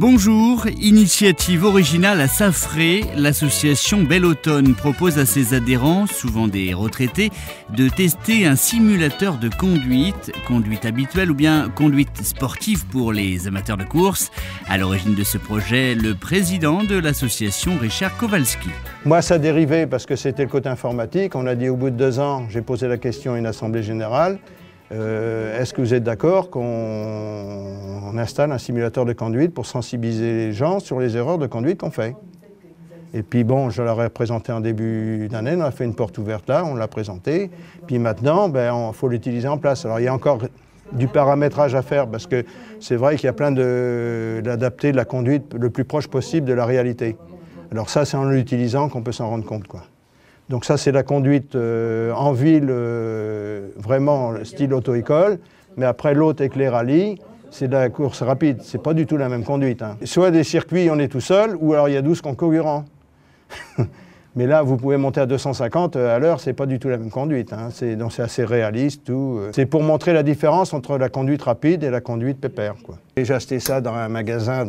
Bonjour, initiative originale à Saffré, l'association Bel Automne propose à ses adhérents, souvent des retraités, de tester un simulateur de conduite habituelle ou bien conduite sportive pour les amateurs de course. À l'origine de ce projet, le président de l'association, Richard Kowalski. Moi, ça dérivait parce que c'était le côté informatique. On a dit au bout de 2 ans, j'ai posé la question à une assemblée générale. Est-ce que vous êtes d'accord qu'on installe un simulateur de conduite pour sensibiliser les gens sur les erreurs de conduite qu'on fait? Et puis bon, je leur ai présenté en début d'année, on a fait une porte ouverte là, on l'a présenté. Puis maintenant, il faut l'utiliser en place. Alors il y a encore du paramétrage à faire parce que c'est vrai qu'il y a plein d'adapter la conduite le plus proche possible de la réalité. Alors ça, c'est en l'utilisant qu'on peut s'en rendre compte, quoi. Donc ça, c'est la conduite en ville, vraiment style auto-école. Mais après, l'autre avec les rallyes, c'est de la course rapide. C'est pas du tout la même conduite, hein. Soit des circuits, on est tout seul, ou alors il y a 12 concurrents. Mais là, vous pouvez monter à 250 à l'heure, c'est pas du tout la même conduite, hein. Donc c'est assez réaliste, tout. C'est pour montrer la différence entre la conduite rapide et la conduite pépère, quoi. J'ai acheté ça dans un magasin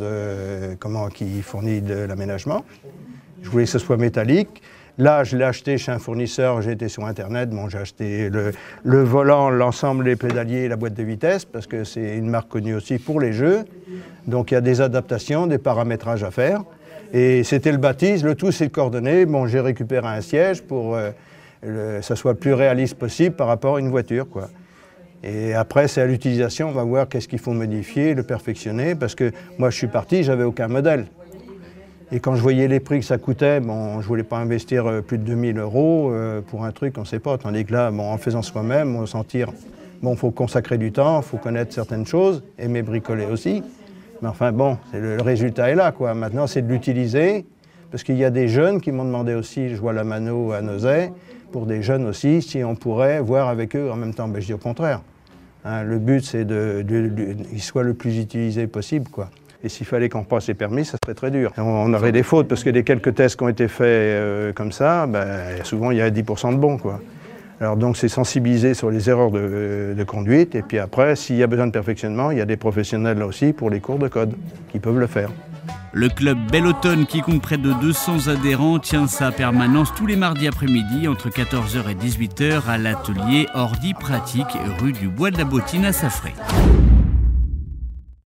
qui fournit de l'aménagement. Je voulais que ce soit métallique. Là, je l'ai acheté chez un fournisseur, j'ai été sur Internet, bon, j'ai acheté le volant, l'ensemble des pédaliers et la boîte de vitesse, parce que c'est une marque connue aussi pour les jeux. Donc il y a des adaptations, des paramétrages à faire. Et c'était le baptise, le tout c'est le coordonné. Bon, j'ai récupéré un siège pour que ça soit le plus réaliste possible par rapport à une voiture, quoi. Et après, c'est à l'utilisation, on va voir qu'est-ce qu'il faut modifier, le perfectionner, parce que moi je suis parti, j'avais aucun modèle. Et quand je voyais les prix que ça coûtait, bon, je ne voulais pas investir plus de 2000 € pour un truc, on ne sait pas. Tandis que là, bon, en faisant soi-même, on sentir, bon, il faut consacrer du temps, il faut connaître certaines choses, aimer bricoler aussi. Mais enfin bon, le résultat est là, quoi. Maintenant, c'est de l'utiliser, parce qu'il y a des jeunes qui m'ont demandé aussi, je vois la mano à Nozay, pour des jeunes aussi, si on pourrait voir avec eux en même temps. Ben, je dis au contraire. Hein, le but, c'est qu'il soit le plus utilisé possible, quoi. Et s'il fallait qu'on passe les permis, ça serait très dur. On aurait des fautes, parce que les quelques tests qui ont été faits comme ça, souvent il y a 10% de bons, quoi. Alors donc c'est sensibiliser sur les erreurs de conduite, et puis après, s'il y a besoin de perfectionnement, il y a des professionnels là aussi pour les cours de code, qui peuvent le faire. Le club Bel Automne, qui compte près de 200 adhérents, tient sa permanence tous les mardis après-midi entre 14h et 18h à l'atelier Ordi Pratique, rue du Bois de la Bottine à Saffré.